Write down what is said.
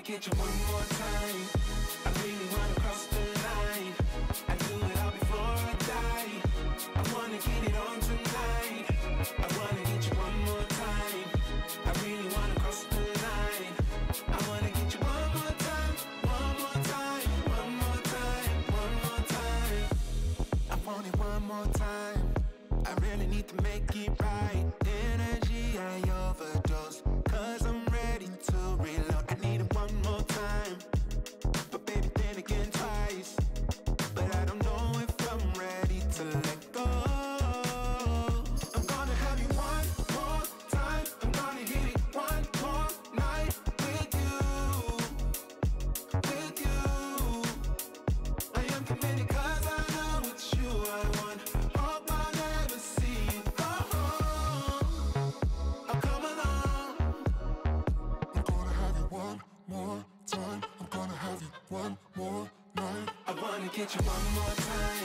get you one more time. I really wanna cross the line. I do it all before I die. I wanna get it on tonight. I wanna get you one more time. I really wanna cross the line. I wanna get you one more time, one more time, one more time, one more time. I want it one more time. I really need to make it right. Energy, I overdose, 'cause I'm ready to reload. I need it one more time, but baby then again twice. But I don't know if I'm ready to let go. I'm gonna have you one more time. I'm gonna hit it one more night with you, with you. I am committed 'cause I know it's you I want. Hope I never see you go home. I'll come along. I'm gonna have you one more time. I'm gonna have you one more night. I wanna get you one more time.